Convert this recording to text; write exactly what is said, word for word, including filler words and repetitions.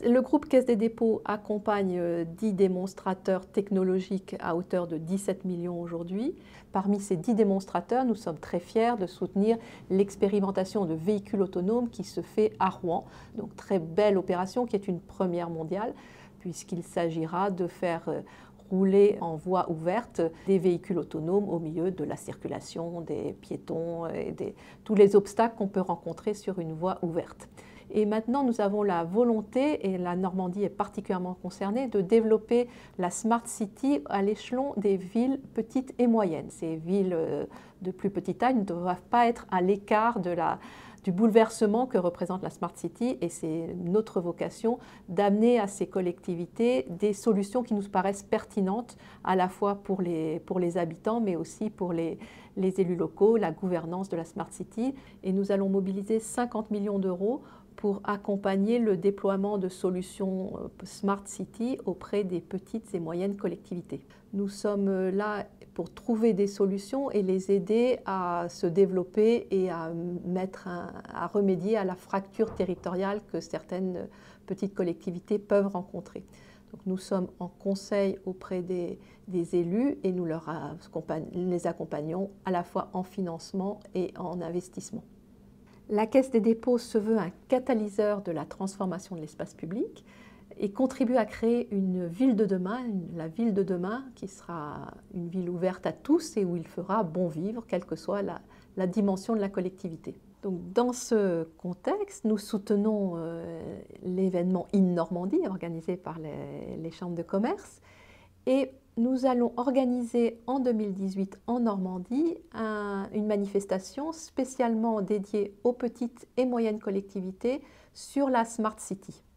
Le groupe Caisse des dépôts accompagne dix démonstrateurs technologiques à hauteur de dix-sept millions aujourd'hui. Parmi ces dix démonstrateurs, nous sommes très fiers de soutenir l'expérimentation de véhicules autonomes qui se fait à Rouen. Donc très belle opération qui est une première mondiale puisqu'il s'agira de faire rouler en voie ouverte des véhicules autonomes au milieu de la circulation, des piétons et des, tous les obstacles qu'on peut rencontrer sur une voie ouverte. Et maintenant, nous avons la volonté, et la Normandie est particulièrement concernée, de développer la Smart City à l'échelon des villes petites et moyennes. Ces villes de plus petite taille ne doivent pas être à l'écart de la, du bouleversement que représente la Smart City, et c'est notre vocation d'amener à ces collectivités des solutions qui nous paraissent pertinentes à la fois pour les, pour les habitants, mais aussi pour les, les élus locaux, la gouvernance de la Smart City. Et nous allons mobiliser cinquante millions d'euros pour accompagner le déploiement de solutions Smart City auprès des petites et moyennes collectivités. Nous sommes là pour trouver des solutions et les aider à se développer et à, mettre un, à remédier à la fracture territoriale que certaines petites collectivités peuvent rencontrer. Donc nous sommes en conseil auprès des, des élus et nous leur les accompagnons à la fois en financement et en investissement. La Caisse des dépôts se veut un catalyseur de la transformation de l'espace public et contribue à créer une ville de demain, une, la ville de demain qui sera une ville ouverte à tous et où il fera bon vivre, quelle que soit la, la dimension de la collectivité. Donc, dans ce contexte, nous soutenons euh, l'événement InNormandie organisé par les, les chambres de commerce et nous allons organiser en deux mille dix-huit en Normandie un, une manifestation spécialement dédiée aux petites et moyennes collectivités sur la Smart City.